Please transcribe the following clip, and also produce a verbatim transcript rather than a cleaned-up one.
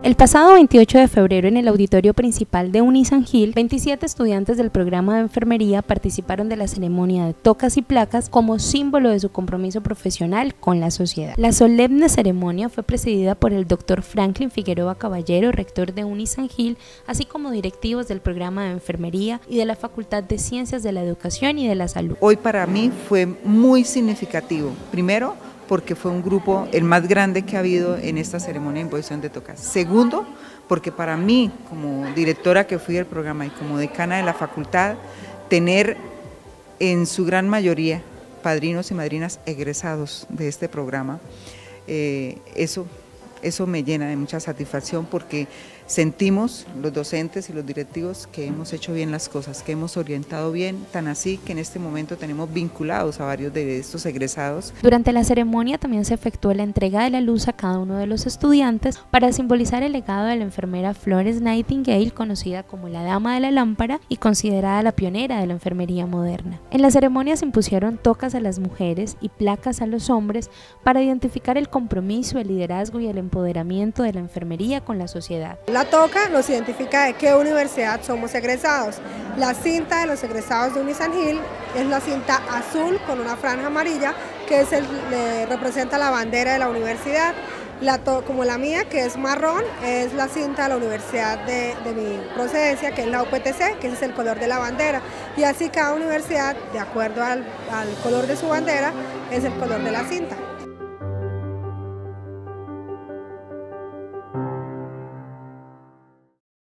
El pasado veintiocho de febrero, en el auditorio principal de Unisan Gil, veintisiete estudiantes del programa de enfermería participaron de la ceremonia de tocas y placas como símbolo de su compromiso profesional con la sociedad. La solemne ceremonia fue presidida por el doctor Franklin Figueroa Caballero, rector de Unisan Gil, así como directivos del programa de enfermería y de la Facultad de Ciencias de la Educación y de la Salud. Hoy para mí fue muy significativo. Primero, porque fue un grupo el más grande que ha habido en esta ceremonia de imposición de tocas. Segundo, porque para mí, como directora que fui del programa y como decana de la facultad, tener en su gran mayoría padrinos y madrinas egresados de este programa, eh, eso, eso me llena de mucha satisfacción porque sentimos los docentes y los directivos que hemos hecho bien las cosas, que hemos orientado bien, tan así que en este momento tenemos vinculados a varios de estos egresados. Durante la ceremonia también se efectuó la entrega de la luz a cada uno de los estudiantes para simbolizar el legado de la enfermera Florence Nightingale, conocida como la Dama de la Lámpara y considerada la pionera de la enfermería moderna. En la ceremonia se impusieron tocas a las mujeres y placas a los hombres para identificar el compromiso, el liderazgo y el empoderamiento de la enfermería con la sociedad. La toca nos identifica de qué universidad somos egresados. La cinta de los egresados de Unisan Gil es la cinta azul con una franja amarilla que es el, le representa la bandera de la universidad. La to, como la mía, que es marrón, es la cinta de la universidad de, de mi procedencia, que es la U P T C, que ese es el color de la bandera. Y así cada universidad, de acuerdo al, al color de su bandera, es el color de la cinta.